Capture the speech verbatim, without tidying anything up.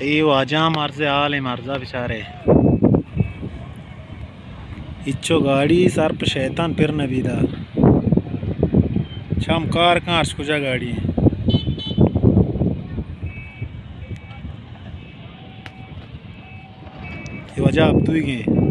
ये वाजा मारजे आल मारजा बेचारे इच्छो गाड़ी सर पे शैतान फिर नबीदा शाम कार कहाँ कुजा गाड़ी ये वजह अब तू ही गए।